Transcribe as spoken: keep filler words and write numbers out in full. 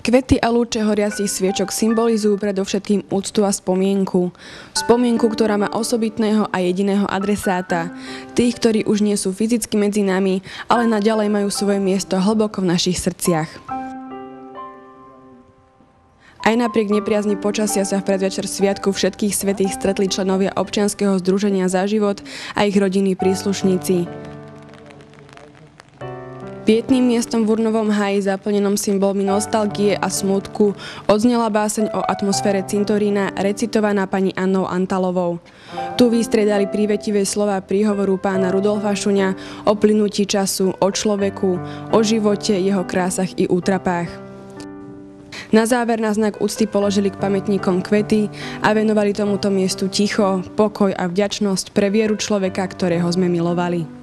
Kvety a lúče horiacich sviečok symbolizujú predovšetkým úctu a spomienku. Spomienku, ktorá má osobitného a jediného adresáta. Tých, ktorí už nie sú fyzicky medzi nami, ale naďalej majú svoje miesto hlboko v našich srdciach. Aj napriek nepriazni počasia sa v predvečer sviatku všetkých svätých stretli členovia občianskeho združenia Za život a ich rodinní príslušníci. Pietným miestom v Urnovom háji, zaplnenom symbolmi nostalgie a smútku, odznela báseň o atmosfére cintorína, recitovaná pani Annou Antalovou. Tu vystriedali prívetivé slová príhovoru pána Rudolfa Šuňa o plynutí času, o človeku, o živote, jeho krásach i útrapách. Na záver na znak úcty položili k pamätníkom kvety a venovali tomuto miestu ticho, pokoj a vďačnosť pre vieru človeka, ktorého sme milovali.